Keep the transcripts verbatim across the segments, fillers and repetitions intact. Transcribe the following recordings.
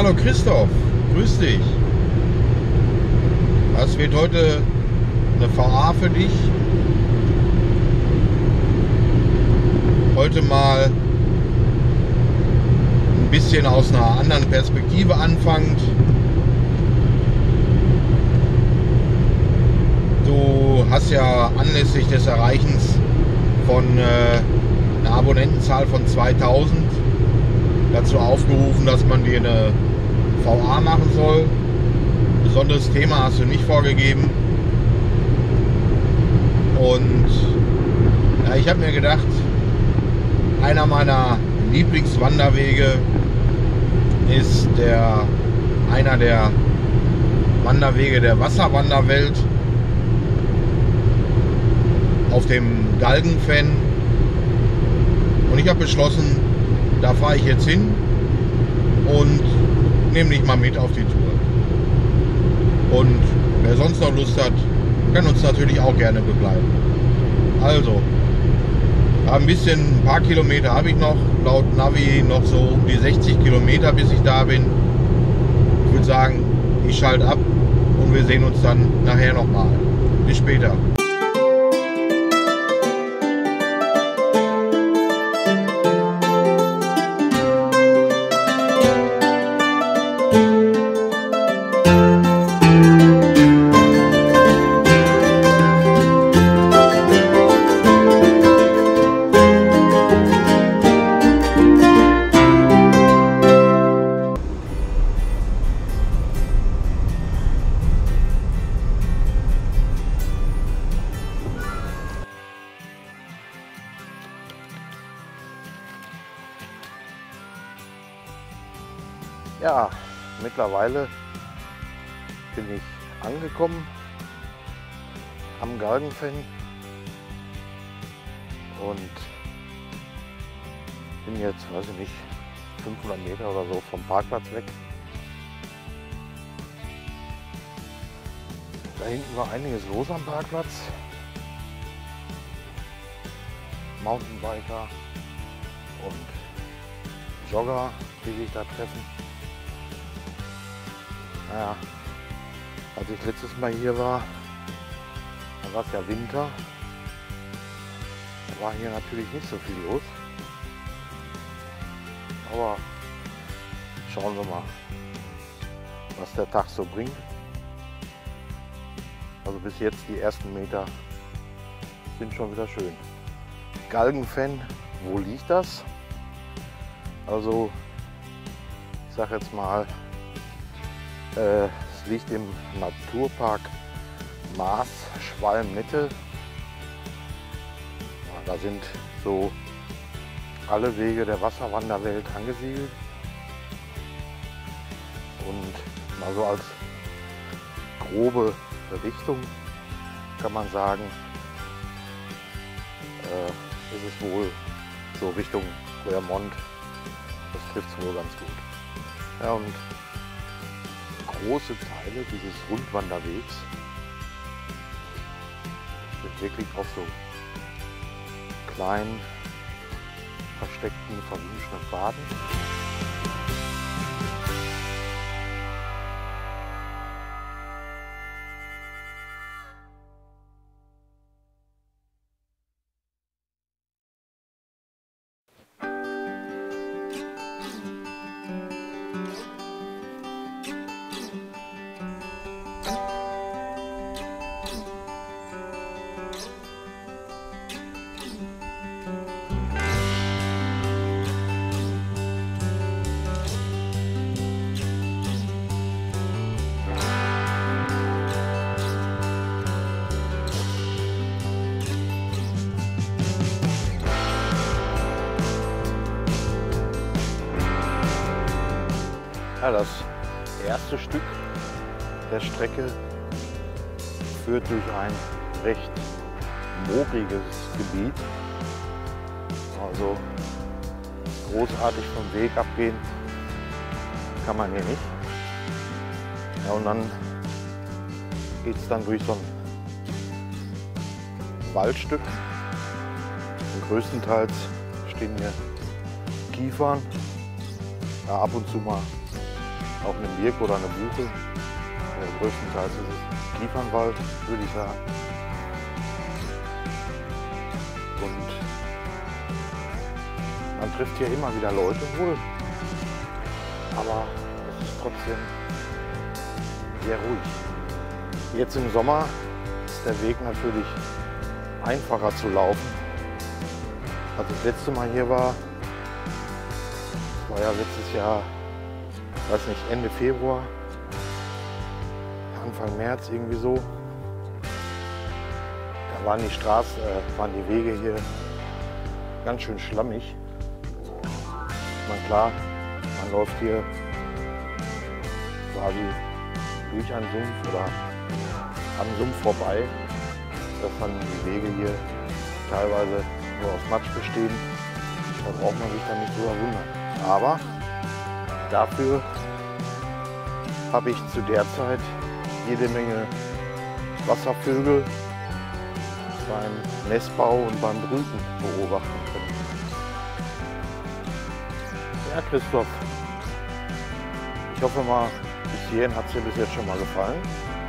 Hallo Christoph, grüß dich. Das wird heute eine V A für dich. Heute mal ein bisschen aus einer anderen Perspektive anfangend. Du hast ja anlässlich des Erreichens von äh, einer Abonnentenzahl von zweitausend dazu aufgerufen, dass man dir eine V A machen soll. Besonderes Thema hast du nicht vorgegeben. Und ja, ich habe mir gedacht, einer meiner Lieblingswanderwege ist der, einer der Wanderwege der Wasserwanderwelt auf dem Galgenfen. Und ich habe beschlossen, da fahre ich jetzt hin und nehme dich mal mit auf die Tour. Und wer sonst noch Lust hat, kann uns natürlich auch gerne begleiten. Also, ein bisschen, ein paar Kilometer habe ich noch, laut Navi noch so um die sechzig Kilometer, bis ich da bin. Ich würde sagen, ich schalte ab und wir sehen uns dann nachher nochmal. Bis später. Ja, mittlerweile bin ich angekommen am Galgenfen und bin jetzt, weiß ich nicht, fünfhundert Meter oder so vom Parkplatz weg. Da hinten war einiges los am Parkplatz. Mountainbiker und Jogger, die sich da treffen. Naja, als ich letztes Mal hier war, da war es ja Winter. Da war hier natürlich nicht so viel los. Aber schauen wir mal, was der Tag so bringt. Also bis jetzt die ersten Meter sind schon wieder schön. Galgenfen, wo liegt das? Also ich sage jetzt mal, äh, es liegt im Naturpark Maas-Schwalm-Nette. Ja, da sind so alle Wege der Wasserwanderwelt angesiedelt. Und mal so als grobe Richtung kann man sagen, äh, ist es wohl so Richtung Vermont. Das trifft es wohl ganz gut. Ja, und große Teile dieses Rundwanderwegs sind wirklich auf so kleinen, versteckten, verwunschenen Pfaden. Ja, das erste Stück der Strecke führt durch ein recht mooriges Gebiet. Also großartig vom Weg abgehen kann man hier nicht. Ja, und dann geht es dann durch so ein Waldstück. Und größtenteils stehen hier Kiefern. Ja, ab und zu mal auch eine Birke oder eine Buche. Äh, größtenteils ist es Kiefernwald, würde ich sagen. Und man trifft hier immer wieder Leute wohl, aber es ist trotzdem sehr ruhig. Jetzt im Sommer ist der Weg natürlich einfacher zu laufen. Als ich das letzte Mal hier war, das war ja letztes Jahr, weiß nicht, Ende Februar, Anfang März irgendwie so. Da waren die Straßen, äh, waren die Wege hier ganz schön schlammig. Man klar, man läuft hier quasi durch einen Sumpf oder am Sumpf vorbei, dass dann die Wege hier teilweise nur aus Matsch bestehen. Da braucht man sich dann nicht so wundern. Aber dafür habe ich zu der Zeit jede Menge Wasservögel beim Nestbau und beim Brüten beobachten können. Ja, Christoph, ich hoffe mal, bis hierhin hat es dir bis jetzt schon mal gefallen.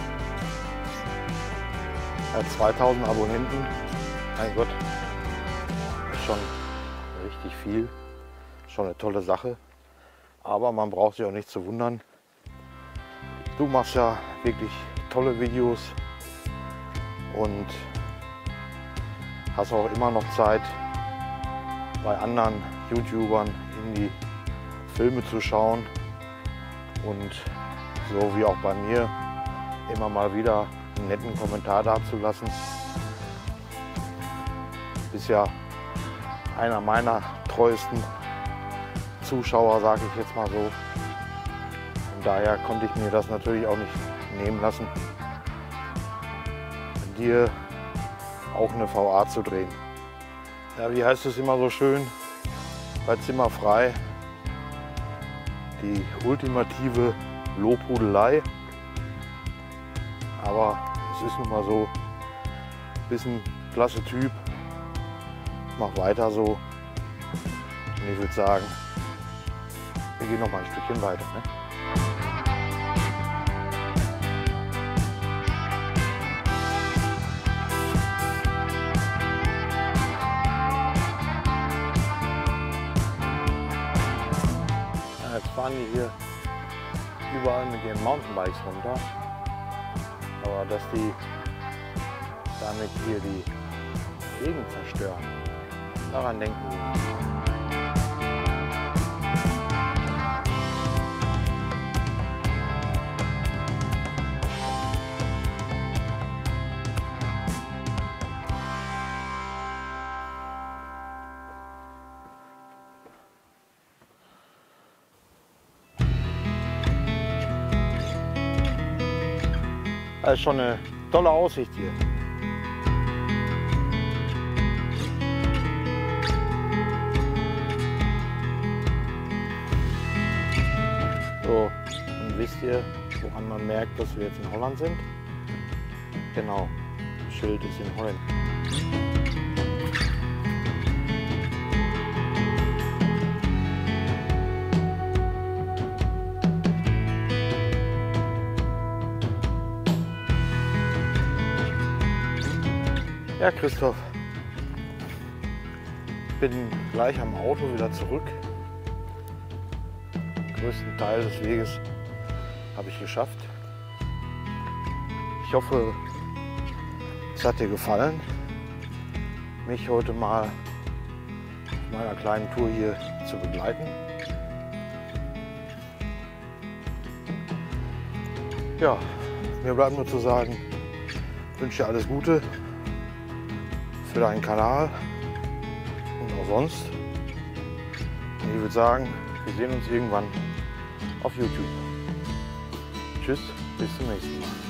Er hat zweitausend Abonnenten, mein Gott, ist schon richtig viel, schon eine tolle Sache. Aber man braucht sich auch nicht zu wundern. Du machst ja wirklich tolle Videos und hast auch immer noch Zeit, bei anderen YouTubern in die Filme zu schauen und so wie auch bei mir immer mal wieder einen netten Kommentar dazulassen. Du bist ja einer meiner treuesten Zuschauer, sage ich jetzt mal so. Und daher konnte ich mir das natürlich auch nicht nehmen lassen, dir auch eine V A zu drehen. Ja, wie heißt es immer so schön bei Zimmer frei? Die ultimative Lobhudelei. Aber es ist nun mal so, bist ein klasse Typ, mach weiter so. Und ich würde sagen, wir gehen noch mal ein Stückchen weiter. Ne? Ja, jetzt fahren die hier überall mit ihren Mountainbikes runter. Aber dass die damit hier die Gegend zerstören, daran denken wir nicht. Das ist schon eine tolle Aussicht hier. So, und wisst ihr, woran man merkt, dass wir jetzt in Holland sind? Genau, das Schild ist in Holland. Ja, Christoph, ich bin gleich am Auto wieder zurück. Den größten Teil des Weges habe ich geschafft. Ich hoffe, es hat dir gefallen, mich heute mal auf meiner kleinen Tour hier zu begleiten. Ja, mir bleibt nur zu sagen, ich wünsche dir alles Gute für deinen Kanal und auch sonst. Und ich würde sagen, wir sehen uns irgendwann auf YouTube. Tschüss, bis zum nächsten Mal.